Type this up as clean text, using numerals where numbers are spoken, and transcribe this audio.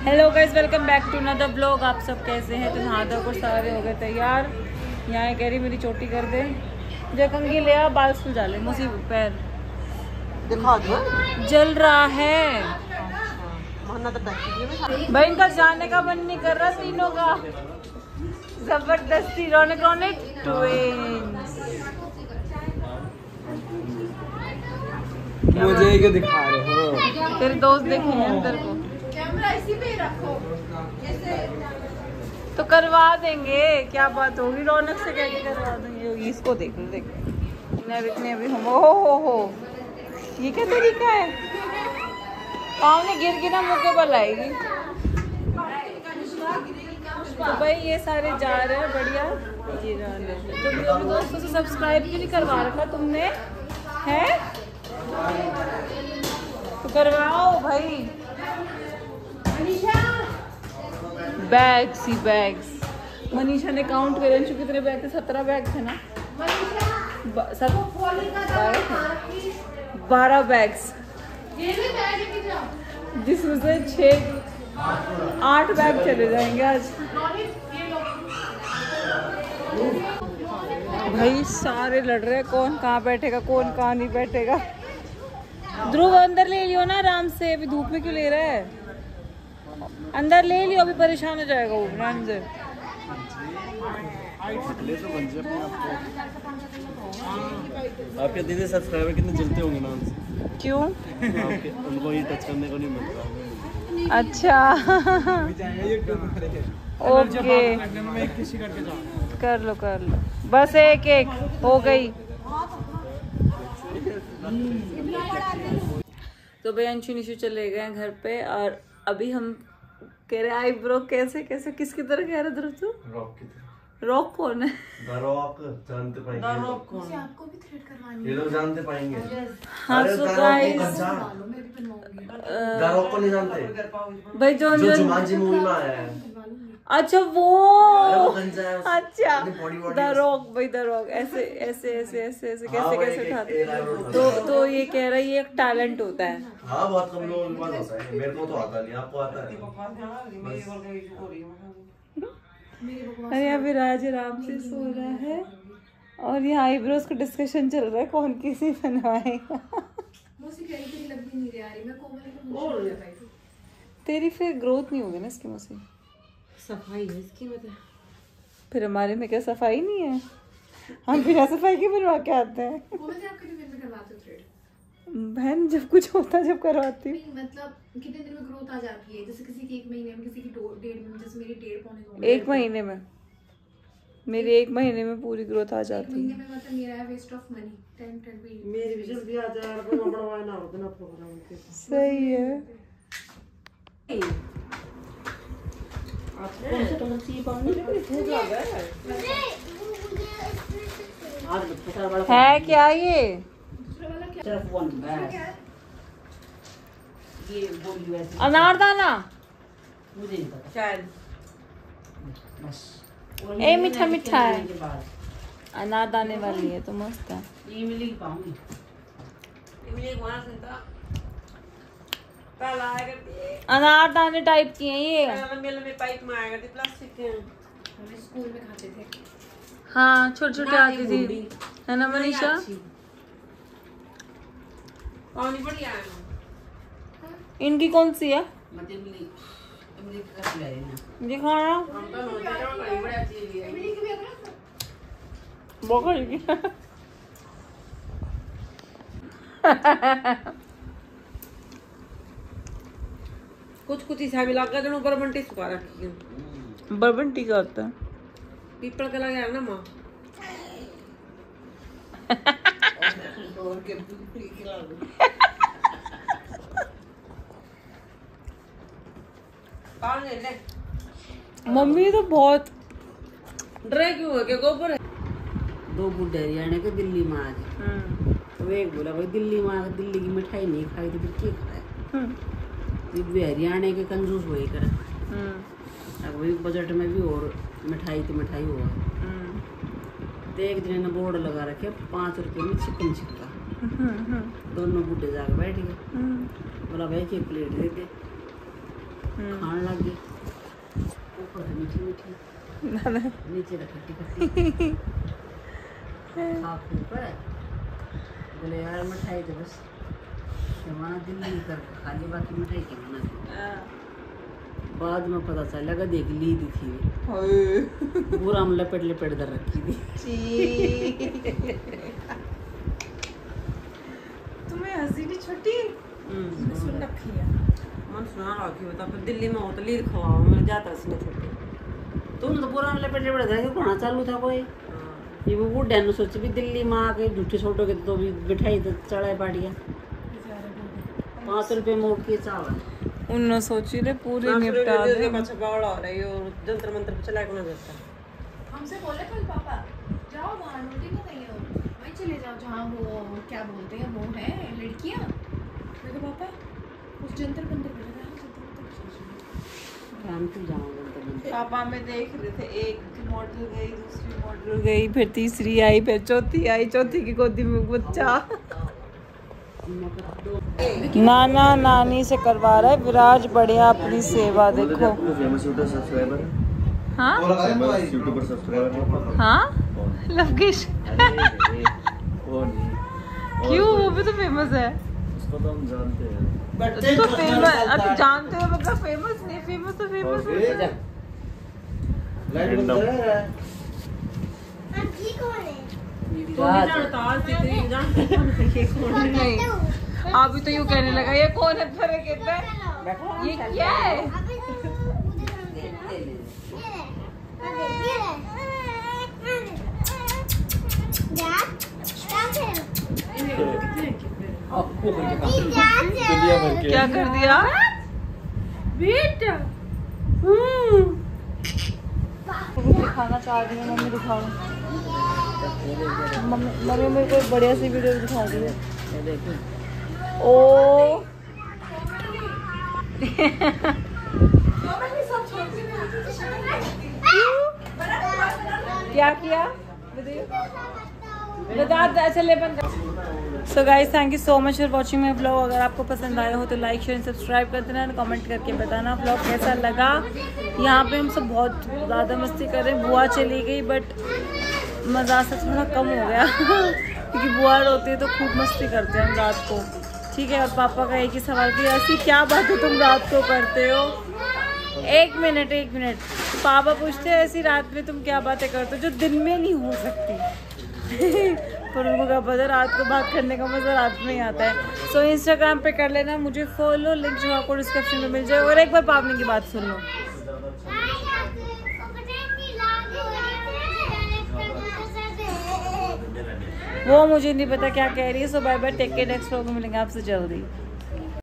Hello guys, welcome back to another blog. आप सब कैसे हैं? तो नहा धोकर सारे हो गए तैयार। यहाँ कह रही मेरी चोटी कर दे, जो कंघी ले आ, बाल सुल डाले, मुझे पैर दिखा दो। जल रहा है भाई। इनका जाने का मन नहीं कर रहा तीनों का, जबरदस्ती। रौनक रौनक ट्विंस। मुझे क्या दिखा रहे हो? तेरे दोस्त देखे हैं अंदर को, इसी पे रखो तो करवा देंगे। क्या बात होगी, रौनक से कह के करवा देंगे। इसको देख लो, देख इतने भी हम। हो ये क्या तरीका है? पाँव ने गिर के ना मुँह के बल आएगी। तो भाई ये सारे जा रहे हैं, बढ़िया। ये तो मेरे दोस्तों से सब्सक्राइब क्यों नहीं करवा रखा तुमने? है तो करवाओ भाई। बैग्स ही बैग्स। मनीषा ने काउंट करे, कितने बैग थे? 17 बैग थे ना? 12 बैग्स, जिसमें से 8 बैग चले जाएंगे आज। भाई सारे लड़ रहे हैं, कौन कहाँ बैठेगा, कौन कहाँ नहीं बैठेगा। ध्रुव अंदर ले लियो ना आराम से, अभी धूप में क्यों ले रहा है? अंदर ले लियो, अभी परेशान हो जाएगा वो आराम से। आपके दीदी सब्सक्राइबर कितने जलते होंगे नाम से? क्यों? उनको ये टच करने को नहीं मिलता। अच्छा ओके, कर लो बस एक हो गई। तो भाई अंशु निशु चले गए घर पे, और अभी हम कह रहे आईब्रो कैसे किसकी तरह कह रहे? ध्रुव तू रॉक की तरह। रॉक कौन है? द रॉक जानते पाएंगे। द रॉक कौन है? आपको भी थ्रेड करवानी है। ये लोग जानते पाएंगे। हाँ सो गाइस, द रॉक को नहीं जानते भाई जो जुमांजी मूवी में आया है। अच्छा वो अच्छा द रॉक। भाई द रॉक ऐसे कैसे उठाते? तो ये कह रहा है ये एक टैलेंट होता है। हाँ बहुत कम लोगों के पास होता है, मेरे को तो आता नहीं, आपको आता है? अरे अभी राज आराम से सो रहा है, और यहाँ आईब्रोज का डिस्कशन चल रहा है, कौन किसी बनवाएगा। तेरी फिर ग्रोथ नहीं होगी ना इसकी मुझसे। सफाई है इसकी, मतलब फिर हमारे में क्या सफाई नहीं है? हम बिना सफाई के बनवा के आते हैं। बहन जब कुछ होता है जब करवाती हूँ। मतलब कितने दिन में ग्रोथ आ जाती है? जैसे किसी की 1 महीने में, किसी की 1.5 में, जैसे मेरी 1.5 1 महीने में। मेरी 1 महीने में पूरी ग्रोथ आ जाती है। मतलब मेरा है वेस्ट ऑफ मनी। 10 मेरी भी जल्दी आ जाए, बढ़वाना होता ना प्रोग्राम। सही है। है क्या ये? अनारदाना ए मीठा मीठा है, अनारदाने वाली है तो मस्त है। अनारदाने टाइप की हैं ये। स्कूल में खाते थे। हाँ छोटे छोटे आती थी, है ना मनीषा? इनकी कौन सी है? दिखाना बहुत कुछ हिसाब मिला कर दोनों बर्बन टी सुखा रखी है। बर्बन टी का होता है? पीपल का लगा ना माँ। मम्मी तो बहुत डरे क्यों है? क्या गोबर है? 2 बुढ़े हरियाणा के दिल्ली में आ गए। तो एक बोला भाई दिल्ली में आकर दिल्ली की मिठाई नहीं खाई तो फिर क्या खाए? वे हरियाणा के कंजूस वही करे। अब वही बजट में भी और मिठाई की मिठाई हुआ। तो एक दिन ने बोर्ड लगा रखे 5 रुपए में चिकन चिक्का। दोनों बूढ़े जाकर बैठ गए। बोला भाई की प्लेट दे दे। खान लग गए। ऊपर से मीठी मीठी, नीचे तो खट्टी खट्टी। ऊपर बोले यार मिठाई तो बस जमाना दिल्ली कर खाली, बाकी मिठाई की बना। बाद में पता चला लगा देख ली थी पूरा हम लपेट लपेट कर रखी थी। तुम्हें हंसी नहीं छुट्टी सुन रखी है। मन सुना रखी होता फिर दिल्ली में हो तो लीड खवाओ मेरे जाता इसने छुट्टी। तुम तो पूरा लपेट लपेट कर कोना चालू था कोई। ये वो बुढ़े ने सोची भी दिल्ली में आके झूठे छोटो के तो भी मिठाई तो चढ़ाई पाटिया 5 रुपए मोड़ के चावल। उन्होंने सोची रे पूरी निपटा दे। अच्छा बावड़ा हो रही और जंतर मंतर पे चला के ना देता। हमसे बोले कल पापा जाओ वहाँ नोटी में नहीं हो, वहीं चले जाओ जहाँ वो क्या बोलते हैं वो है लड़कियाँ। मैं कहा पापा उस जंतर मंतर पे लगा हम तो जाऊंगा पापा में देख रहे थे, एक मॉडल गई, दूसरी मॉडल गई, फिर तीसरी आई, फिर चौथी आई, चौथी की गोदी में बच्चा। नाना नानी से करवा रहा है विराज बढ़िया अपनी सेवा। देखो फेमस यूट्यूबर सब्सक्राइबर है। हाँ फेमस यूट्यूबर सब्सक्राइबर। हाँ लवकेश वो नहीं, क्यों? वो भी तो फेमस है। उसको तो हम जानते हैं। तो फेमस अब जानते हो मतलब फेमस नहीं, फेमस तो फेमस है। नहीं अभी तो यूँ कहने लगा ये कौन है, फिर कहता है ये क्या है। क्या कर दिया बेटा? दिखाना चाह रही है मम्मी, दिखाओ मम्मी मेरे को एक बढ़िया सी वीडियो दिखा दी है। ओ क्या किया बता चले बंद। So guys thank you so much for watching my blog. अगर आपको पसंद आया हो तो लाइक शेयर सब्सक्राइब कर देना, कमेंट करके बताना ब्लॉग कैसा लगा। यहाँ पे हम सब बहुत ज़्यादा मस्ती कर रहे हैं। बुआ चली गई बट मज़ा से थोड़ा कम हो गया क्योंकि बुआ रोती है तो खूब मस्ती करते हैं हम रात को, ठीक है। और पापा का एक ही सवाल कि ऐसी क्या बात है तुम रात को करते हो। एक मिनट पापा पूछते हैं ऐसी रात में तुम क्या बातें करते हो जो दिन में नहीं हो सकती पर उनको क्या पता रात को बात करने का मज़ा रात में ही आता है। सो इंस्टाग्राम पे कर लेना मुझे फॉलो, लिंक जो आपको डिस्क्रिप्शन में मिल जाए। और एक बार पापने की बात सुन लो। वो मुझे नहीं पता क्या कह रही है। So bye bye, take care, next vlog में मिलेंगे आपसे जल्दी।